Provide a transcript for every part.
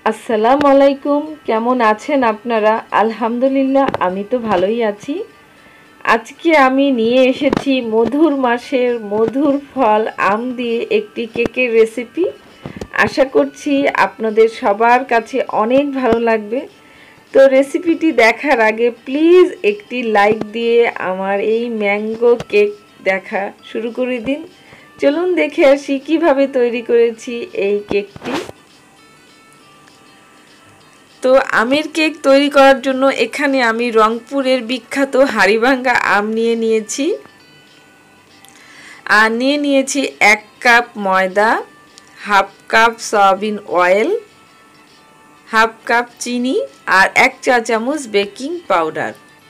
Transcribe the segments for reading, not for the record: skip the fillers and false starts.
আসসালামু আলাইকুম। কেমন আছেন আপনারা? আলহামদুলিল্লাহ, আমি তো ভালোই আছি। আজকে আমি নিয়ে এসেছি মধুর মাসের মধুর ফল আম দিয়ে একটি কেকের রেসিপি। আশা করছি আপনাদের সবার কাছে অনেক ভালো লাগবে। তো রেসিপিটি দেখার আগে প্লিজ একটি লাইক দিয়ে আমার এই ম্যাঙ্গো কেক দেখা শুরু করে দিন। চলুন দেখে আসি কিভাবে তৈরি করেছি এই কেকটি। তো আমের কেক তৈরি করার জন্য এখানে আমি রংপুরের বিখ্যাত হাড়িভাঙ্গা আম নিয়েছি। আর নিয়েছি 1 কাপ ময়দা, half cup soybean oil, half cup চিনি আর 1 চা চামচ বেকিং পাউডার।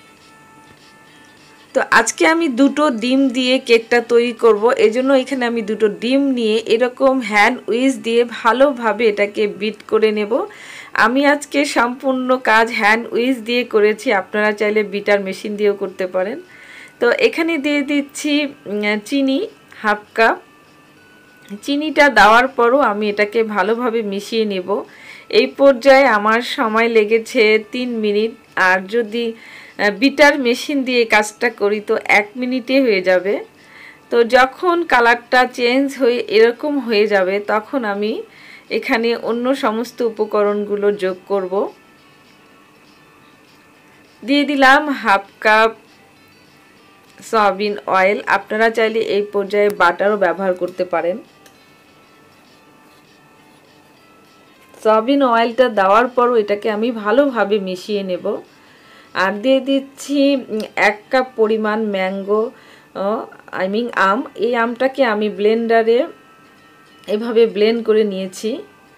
তো আজকে আমি দুটো ডিম দিয়ে কেকটা তৈরি করব। এজন্য এখানে আমি দুটো ডিম নিয়ে এরকম হ্যান্ড উইস্ক দিয়ে ভালোভাবে এটাকে বিট করে নেব। আমি আজকে সম্পূর্ণ কাজ হ্যান্ড উইস্ক দিয়ে করেছি, আপনারা চাইলে বিটার মেশিন দিয়েও করতে পারেন। তো এখানে দিয়ে দিচ্ছি চিনি হাফ কাপ। চিনিটা দেওয়ার পরও আমি এটাকে ভালোভাবে মিশিয়ে নেব। এই পর্যায়ে আমার সময় লেগেছে 3 মিনিট, আর যদি বিটার মেশিন দিয়ে কাজটা করি তো 1 মিনিটে হয়ে যাবে। তো যখন কালারটা চেঞ্জ হয়ে এরকম হয়ে যাবে তখন আমি এখানে অন্য সমস্ত উপকরণগুলো যোগ করব। দিয়ে দিলাম হাফ কাপ সয়াবিন অয়েল, আপনারা চাইলে এই পর্যায়ে বাটারও ব্যবহার করতে পারেন। সয়াবিন অয়েলটা দেওয়ার পরও এটাকে আমি ভালোভাবে মিশিয়ে নেব। আর দিয়ে দিচ্ছি 1 কাপ পরিমাণ ম্যাঙ্গো আম। এই আমটাকে আমি ব্লেন্ডারে এভাবে ব্লেন্ড করে নিয়েছি।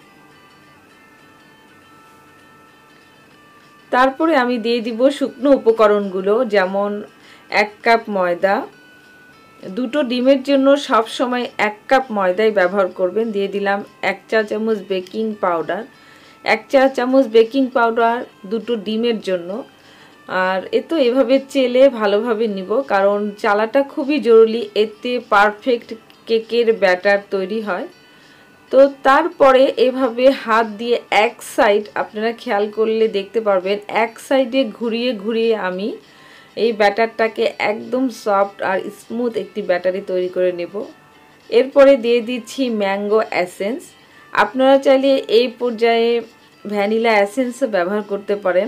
তারপরে আমি দিয়ে দিব শুকনো উপকরণগুলো, যেমন 1 কাপ ময়দা। দুটো ডিমের জন্য সব সময় 1 কাপ ময়দাই ব্যবহার করবেন। দিয়ে দিলাম 1 চা চামচ বেকিং পাউডার। 1 চা চামচ বেকিং পাউডার দুটো ডিমের জন্য। আর তো এভাবে চেলে ভালোভাবে নিব, কারণ চালাটা খুবই জরুরি, এতে পারফেক্ট কেকের ব্যাটার তৈরি হয়। তো তারপরে এভাবে হাত দিয়ে এক সাইড, আপনারা খেয়াল করলে দেখতে পারবেন, এক সাইডে ঘুরিয়ে ঘুরিয়ে আমি এই ব্যাটারটাকে একদম সফট আর স্মুথ একটি ব্যাটারি তৈরি করে নেব। এরপরে দিয়ে দিচ্ছি ম্যাঙ্গো এসেন্স। আপনারা চাইলে এই পর্যায়ে ভ্যানিলা এসেন্সও ব্যবহার করতে পারেন।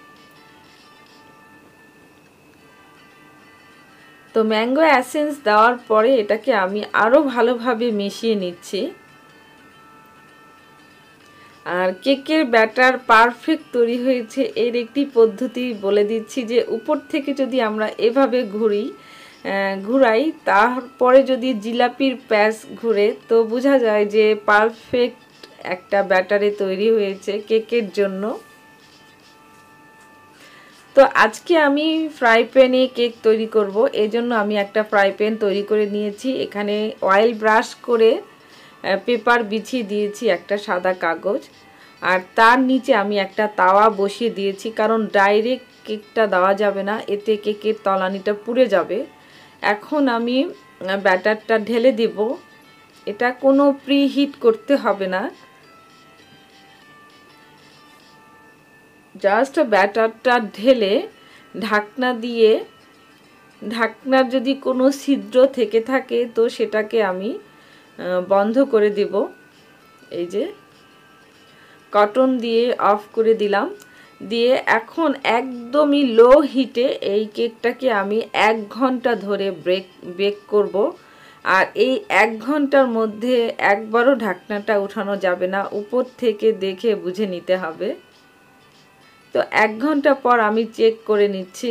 তো ম্যাঙ্গো এসেন্স দেওয়ার পরে এটাকে আমি আরও ভালোভাবে মিশিয়ে নিচ্ছি। আর কেকের ব্যাটার পারফেক্ট তৈরি হয়েছে এর একটি পদ্ধতি বলে দিচ্ছি, যে উপর থেকে যদি আমরা এভাবে ঘুরাই, তারপরে যদি জিলাপির প্যাচ ঘুরে তো বোঝা যায় যে পারফেক্ট একটা ব্যাটারে তৈরি হয়েছে কেকের জন্য। তো আজকে আমি ফ্রাই প্যানে কেক তৈরি করব, এজন্য আমি একটা ফ্রাই প্যান তৈরি করে নিয়েছি। এখানে অয়েল ব্রাশ করে পেপার বিছিয়ে দিয়েছি একটা সাদা কাগজ, আর তার নিচে আমি একটা তাওয়া বসিয়ে দিয়েছি, কারণ ডাইরেক্ট কেকটা দেওয়া যাবে না, এতে কেকের তলানিটা পুড়ে যাবে। এখন আমি ব্যাটারটা ঢেলে দেব। এটা কোনো প্রিহিট করতে হবে না, জাস্ট ব্যাটারটা ঢেলে ঢাকনা দিয়ে, ঢাকনার যদি কোনো ছিদ্র থেকে থাকে তো সেটাকে আমি বন্ধ করে দেব। এই যে কটন দিয়ে অফ করে দিলাম। দিয়ে এখন একদমই লো হিটে এই কেকটাকে আমি 1 ঘন্টা ধরে বেক করব। আর এই 1 ঘন্টার মধ্যে একবারও ঢাকনাটা উঠানো যাবে না, উপর থেকে দেখে বুঝে নিতে হবে। তো 1 ঘন্টা পর আমি চেক করে নিচ্ছি,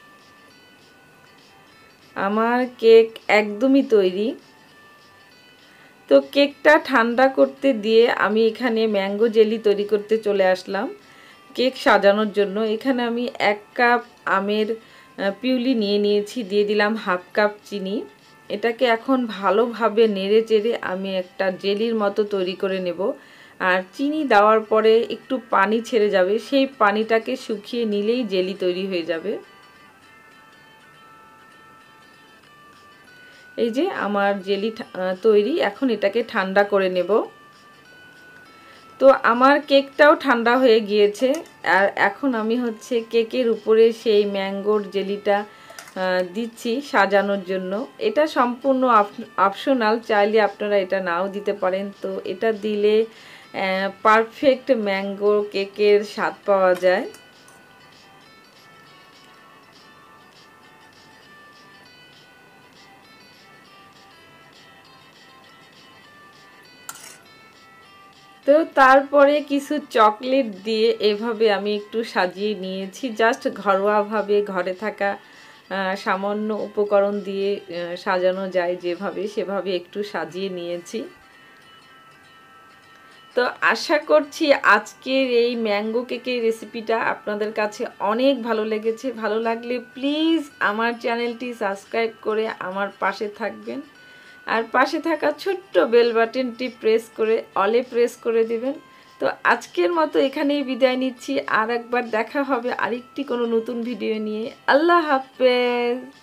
আমার কেক একদমই তৈরি। তো কেকটা ঠান্ডা করতে দিয়ে আমি এখানে ম্যাঙ্গো জেলি তৈরি করতে চলে আসলাম কেক সাজানোর জন্য। এখানে আমি 1 কাপ আমের পিউলি নিয়েছি, দিয়ে দিলাম হাফ কাপ চিনি। এটাকে এখন ভালোভাবে নেড়ে চেড়ে আমি একটা জেলির মতো তৈরি করে নেব। আর চিনি দেওয়ার পরে একটু পানি ছেড়ে যাবে, সেই পানিটাকে শুকিয়ে নিলেই জেলি তৈরি হয়ে যাবে। এই যে আমার জেলি তৈরি, এখন এটাকে ঠান্ডা করে নেব। তো তো আমার কেকটাও ঠান্ডা হয়ে গিয়েছে, আর এখন আমি হচ্ছে কেকের উপরে সেই ম্যাঙ্গোর জেলিটা দিচ্ছি সাজানোর জন্য। এটা সম্পূর্ণ অপশনাল, চাইলে আপনারা এটা নাও দিতে পারেন। তো এটা দিলে পারফেক্ট ম্যাঙ্গো কেকের স্বাদ পাওয়া যায়। তো তারপরে কিছু চকলেট দিয়ে এভাবে আমি একটু সাজিয়ে নিয়েছি, জাস্ট ঘরোয়াভাবে ঘরে থাকা সামান্য উপকরণ দিয়ে সাজানো যায় যেভাবে, সেভাবে একটু সাজিয়ে নিয়েছি। তো আশা করছি আজকের এই ম্যাঙ্গো কেকের রেসিপিটা আপনাদের কাছে অনেক ভালো লেগেছে। ভালো লাগলে প্লিজ আমার চ্যানেলটি সাবস্ক্রাইব করে আমার পাশে থাকবেন, আর পাশে থাকা ছোট্ট বেল বাটনটি প্রেস করে অলে প্রেস করে দিবেন। তো আজকের মতো এখানেই বিদায় নিচ্ছি, আর একবার দেখা হবে আরেকটি কোনো নতুন ভিডিও নিয়ে। আল্লাহ হাফেজ।